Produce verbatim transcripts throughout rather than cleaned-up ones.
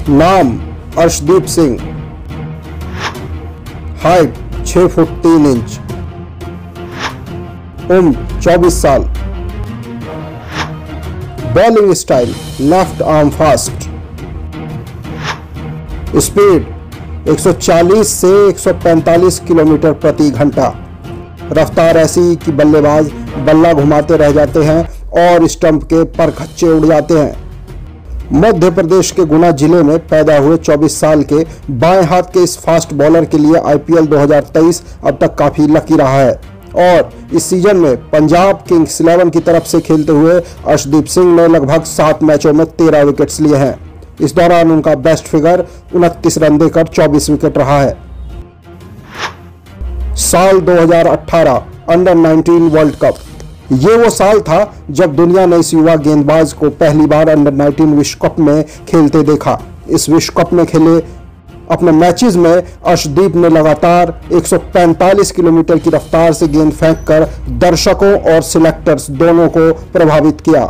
नाम अर्शदीप सिंह। हाइट छह फुट तीन इंच। उम्र चौबीस साल। Bowling style left arm fast. Speed एक सौ चालीस से एक सौ पैंतालीस किलोमीटर प्रति घंटा। रफ्तार ऐसी कि बल्लेबाज बल्ला घुमाते रह जाते हैं और स्टंप के परखच्चे उड़ जाते हैं। मध्य प्रदेश के गुना जिले में पैदा हुए चौबीस साल के बाएं हाथ के इस फास्ट बॉलर के लिए आईपीएल दो हज़ार तेईस अब तक काफी लकी रहा है और इस सीजन में पंजाब किंग्स इलेवन की तरफ से खेलते हुए अर्शदीप सिंह ने लगभग सात मैचों में तेरह विकेट्स लिए हैं। इस दौरान उनका बेस्ट फिगर उनतीस रन देकर चौबीस विकेट रहा है। साल दो हज़ार अठारह अंडर उन्नीस वर्ल्ड कप। ये वो साल था जब दुनिया ने इस युवा गेंदबाज को पहली बार अंडर उन्नीस विश्व कप में खेलते देखा। इस विश्व कप में खेले अपने मैचेस में अर्शदीप ने लगातार एक सौ पैंतालीस किलोमीटर की रफ्तार से गेंद फेंककर दर्शकों और सिलेक्टर्स दोनों को प्रभावित किया।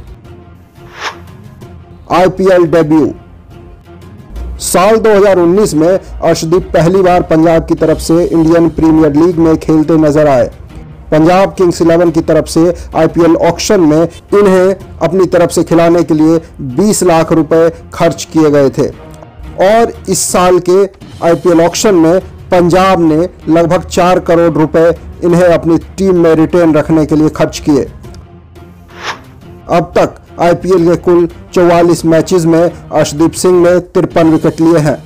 IPL debut. साल दो हज़ार उन्नीस में अर्शदीप पहली बार पंजाब की तरफ से इंडियन प्रीमियर लीग में खेलते नजर आए। पंजाब किंग्स इलेवन की तरफ से आईपीएल ऑक्शन में इन्हें अपनी तरफ से खिलाने के लिए बीस लाख रुपए खर्च किए गए थे और इस साल के आईपीएल ऑक्शन में पंजाब ने लगभग चार करोड़ रुपए इन्हें अपनी टीम में रिटेन रखने के लिए खर्च किए। अब तक आईपीएल के कुल चौवालीस मैचेस में अर्शदीप सिंह ने तिरपन विकेट लिए हैं।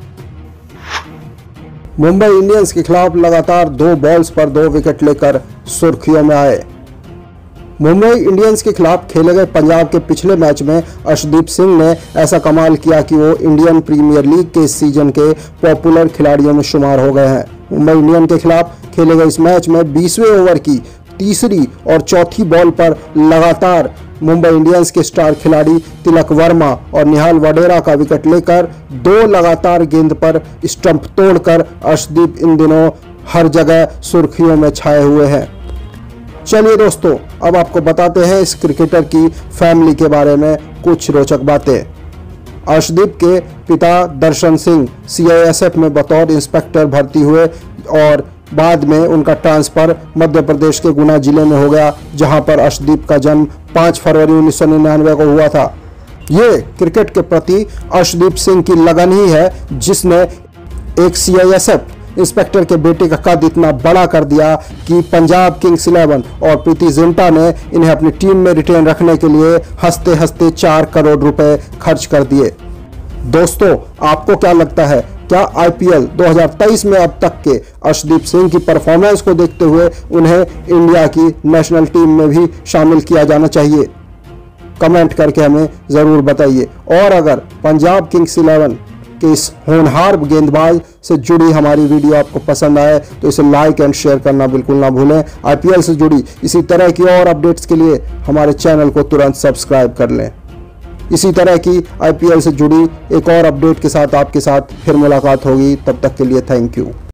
मुंबई इंडियंस के खिलाफ लगातार दो बॉल्स पर दो विकेट लेकर सुर्खियों में आए। मुंबई इंडियंस के खिलाफ खेले गए पंजाब के पिछले मैच में अर्शदीप सिंह ने ऐसा कमाल किया कि वो इंडियन प्रीमियर लीग के इस सीजन के पॉपुलर खिलाड़ियों में शुमार हो गए हैं। मुंबई इंडियंस के खिलाफ खेले गए इस मैच में बीसवें ओवर की तीसरी और चौथी बॉल पर लगातार मुंबई इंडियंस के स्टार खिलाड़ी तिलक वर्मा और निहाल वडेरा का विकेट लेकर दो लगातार गेंद पर स्टंप तोड़कर अर्शदीप इन दिनों हर जगह सुर्खियों में छाए हुए हैं। चलिए दोस्तों, अब आपको बताते हैं इस क्रिकेटर की फैमिली के बारे में कुछ रोचक बातें। अर्शदीप के पिता दर्शन सिंह सीआईएसएफ में बतौर इंस्पेक्टर भर्ती हुए और बाद में उनका ट्रांसफर मध्य प्रदेश के गुना जिले में हो गया, जहां पर अर्शदीप का जन्म पाँच फरवरी उन्नीस सौ निन्यानवे को हुआ था। ये क्रिकेट के प्रति अर्शदीप सिंह की लगन ही है जिसने एक सीआईएसएफ इंस्पेक्टर के बेटे का कद इतना बड़ा कर दिया कि पंजाब किंग्स इलेवन और प्रीति जिंटा ने इन्हें अपनी टीम में रिटेन रखने के लिए हंसते हंसते चार करोड़ रुपए खर्च कर दिए। दोस्तों, आपको क्या लगता है, क्या आईपीएल दो हज़ार तेईस में अब तक के अर्शदीप सिंह की परफॉर्मेंस को देखते हुए उन्हें इंडिया की नेशनल टीम में भी शामिल किया जाना चाहिए? कमेंट करके हमें ज़रूर बताइए। और अगर पंजाब किंग्स इलेवन के इस होनहार गेंदबाज से जुड़ी हमारी वीडियो आपको पसंद आए तो इसे लाइक एंड शेयर करना बिल्कुल ना भूलें। आईपीएल से जुड़ी इसी तरह की और अपडेट्स के लिए हमारे चैनल को तुरंत सब्सक्राइब कर लें। इसी तरह की आईपीएल से जुड़ी एक और अपडेट के साथ आपके साथ फिर मुलाकात होगी। तब तक के लिए थैंक यू।